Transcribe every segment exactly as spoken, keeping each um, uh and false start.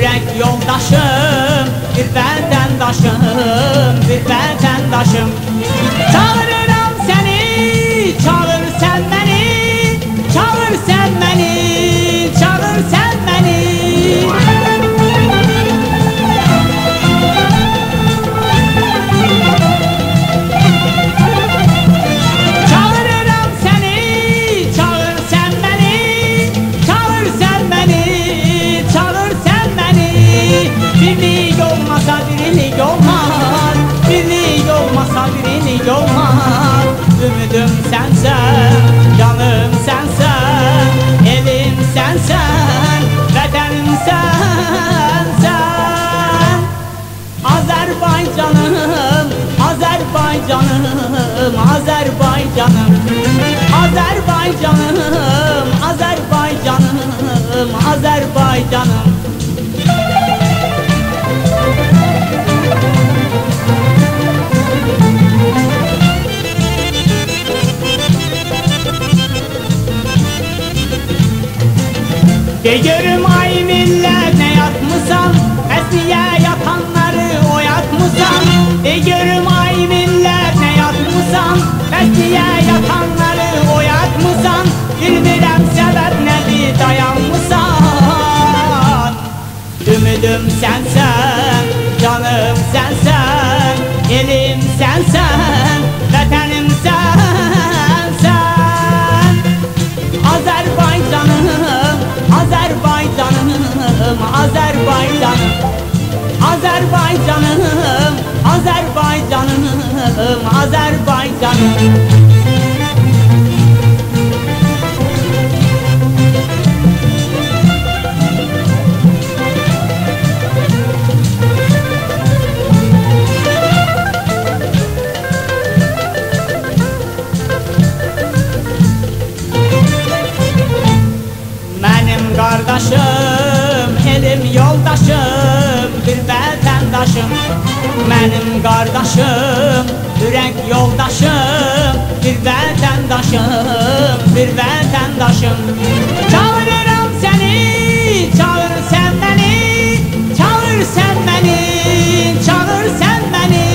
yürek yoldaşım, bir vatandaşım, bir vatandaşım. Çağırıram seni, çağır sen beni, çağır sen beni, çağır sen beni. Çağırıram seni, çağır sen beni, çağır sen beni, çağır sen beni. Birlik olmasa dirilik olmaz, birlik olmasa dirilik olmaz. Ümüdüm sensen, canım sensen, evim sensen, vatanım sensen. Azerbaycanım, Azerbaycanım, Azerbaycanım, Azerbaycanım, Azerbaycanım, Azerbaycanım. De görüm ay millet ne yatmışsan, esniye yatanları oyatmışsan. De görüm ay millet ne yatmışsan, esniye yatanları oyatmışsan. Bilmirəm sebep nedir dayanmışsan. Ümüdüm sensen, canım sensen, elim sensen, vatanım sensen. Azerbaycanım, Azerbaycanım, Azerbaycanım, Azerbaycanım, Azerbaycanım, Azerbaycanım. Benim kardeşim, elim yoldaşım, bir vatandaşım. Benim kardeşim, yürek yoldaşım, bir vatandaşım, bir vatandaşım. Çağırıram seni, çağır sen beni, çağır sen beni, çağır sen beni.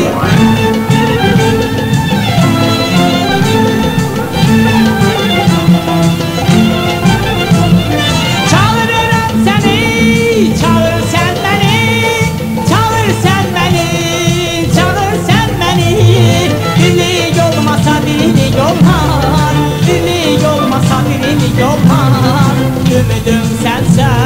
Çağır sen beni, çağır sen beni, çağır sen beni. Birlik olmasa birlik olmaz, birlik olmasa birlik olmaz. Ümüdüm sensen.